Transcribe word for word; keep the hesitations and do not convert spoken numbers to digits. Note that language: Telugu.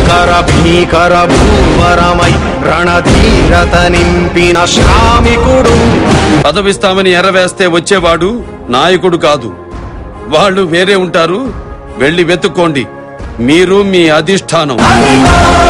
భయంకర భీకర భూవరమై రణధీరత నింపిన శ్రామికుడు. పదవిస్తామని ఎర్రవేస్తే వచ్చేవాడు నాయకుడు కాదు, వాళ్ళు వేరే ఉంటారు. వెళ్ళి వెతుక్కోండి, మీరు మీ అధిష్టానం.